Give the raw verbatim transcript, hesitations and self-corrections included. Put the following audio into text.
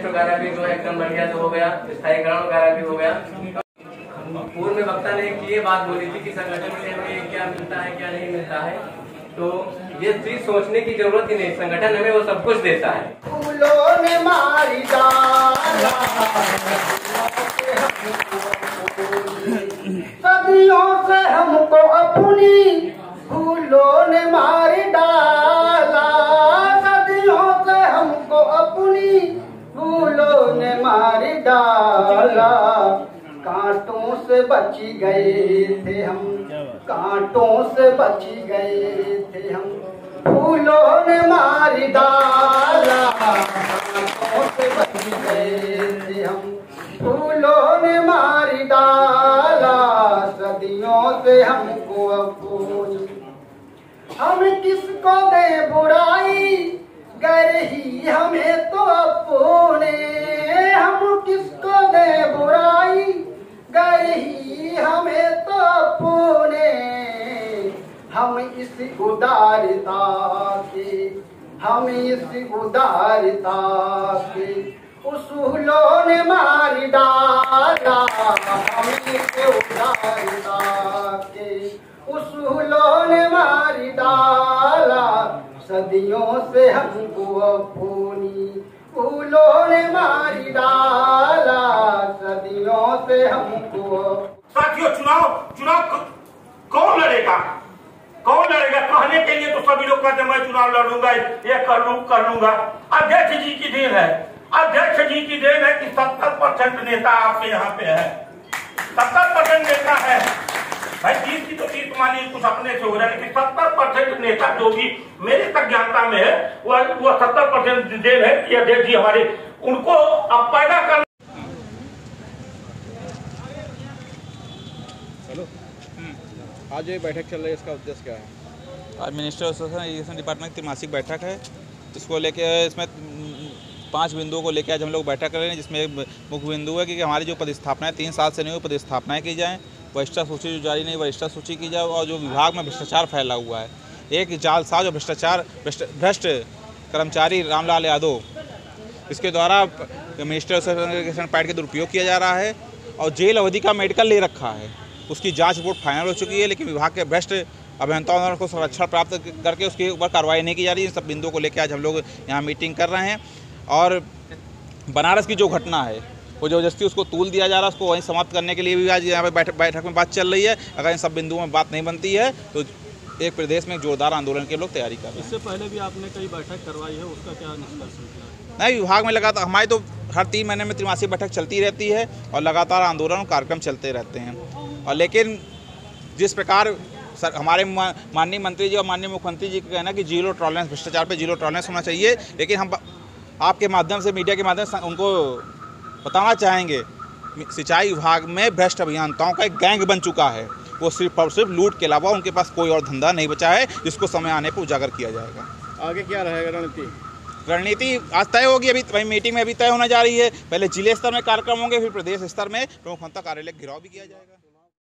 वगैरह भी जो है एकदम बढ़िया से हो गया, स्थायीकरण वगैरह भी हो गया। पूर्व में वक्ता ने एक ये बात बोली थी कि संगठन से हमें क्या मिलता है क्या नहीं मिलता है, तो ये चीज सोचने की जरूरत ही नहीं, संगठन हमें वो सब कुछ देता है। फूलों ने मारी डाला सदियों से हमको अपनी, फूलों ने मारी डाला सदियों से हमको अपनी, फूलों ने मारी डाला। कांटों से बची गए थे हम, कांटों से बची गए थे हम, फूलों ने मारी डाला। कांटों से बची गए थे हम, फूलों ने मारी डाला। सदियों से हमको अपनी, हम किसको दे बुराई, गर ही हमें तो अपने। हम किसको दे बुराई, गर ही हमें तो अपने। हम इस उदारता के, हम इस उदारता के, उसूलों ने मार डाला। हम इस उदारता के, उसूलों ने मार डाला। सदियों से हमको अपनी, फूलों ने मारी डाला। सदियों से हमको। साथियों, चुनाव चुनाव कौन लड़ेगा, कौन लड़ेगा? कहने के लिए तो सभी लोग कहते हैं मैं चुनाव लड़ूंगा, ये कर लूं कर लूंगा। अध्यक्ष जी की देन है, अध्यक्ष जी की देन है कि सत्तर परसेंट नेता आपके यहाँ पे है, सत्तर परसेंट नेता है। भाई तीस की तो तीस मानिए कुछ अपने से हो रहा है, लेकिन सत्तर परसेंट नेता जो भी मेरे तक ज्ञानता में है वह वो सत्तर परसेंट देन है कि अध्यक्ष जी हमारे, उनको अब पैदा कर। हेलो, आज ये बैठक चल रही है, इसका उद्देश्य क्या है? आज मिनिस्टर एजुकेशन डिपार्टमेंट की मासिक बैठक है, इसको लेके इसमें पांच बिंदुओं को लेकर आज हम लोग बैठक कर रहे हैं, जिसमें एक मुख्य बिंदु है कि हमारी जो पदस्थापनाएं तीन साल से नहीं हुई, पदस्थापनाएं की जाएं, वरिष्ठता सूची जो जारी नहीं वरिष्ठता सूची की जाए, और जो विभाग में भ्रष्टाचार फैला हुआ है, एक जालसाज और भ्रष्टाचार भ्रष्ट कर्मचारी रामलाल यादव, इसके द्वारा मिनिस्टर एजुकेशन पैड के दुरुपयोग किया जा रहा है और जेल अवधि का मेडिकल ले रखा है। उसकी जांच रिपोर्ट फाइनल हो चुकी है, लेकिन विभाग के भ्रष्ट अभियंताओं को संरक्षण प्राप्त करके उसके ऊपर कार्रवाई नहीं की जा रही है। इन सब बिंदुओं को लेकर आज हम लोग यहाँ मीटिंग कर रहे हैं। और बनारस की जो घटना है वो जबरदस्ती उसको तूल दिया जा रहा है, उसको वहीं समाप्त करने के लिए भी आज यहाँ पे बैठक बैठक में बात चल रही है। अगर इन सब बिंदुओं में बात नहीं बनती है तो एक प्रदेश में जोरदार आंदोलन के लोग तैयारी कर रहे हैं। इससे पहले भी आपने कई बैठक करवाई है, उसका क्या निष्कर्ष निकला? नहीं, विभाग में लगातार हमारी तो हर तीन महीने में त्रिमासिक बैठक चलती रहती है और लगातार आंदोलन कार्यक्रम चलते रहते हैं। और लेकिन जिस प्रकार सर हमारे माननीय मंत्री जी और माननीय मुख्यमंत्री जी का कहना कि जीरो टॉलरेंस, भ्रष्टाचार पे जीरो टॉलरेंस होना चाहिए, लेकिन हम आपके माध्यम से, मीडिया के माध्यम से उनको बताना चाहेंगे सिंचाई विभाग में भ्रष्ट अभियंताओं का एक गैंग बन चुका है। वो सिर्फ और सिर्फ लूट के अलावा उनके पास कोई और धंधा नहीं बचा है, जिसको समय आने पर उजागर किया जाएगा। आगे क्या रहेगा रणनीति? रणनीति आज तय होगी, अभी वही मीटिंग में अभी तय होने जा रही है। पहले जिले स्तर में कार्यक्रम होंगे, फिर प्रदेश स्तर में प्रमुख मंत्री कार्यालय घेराव भी किया जाएगा।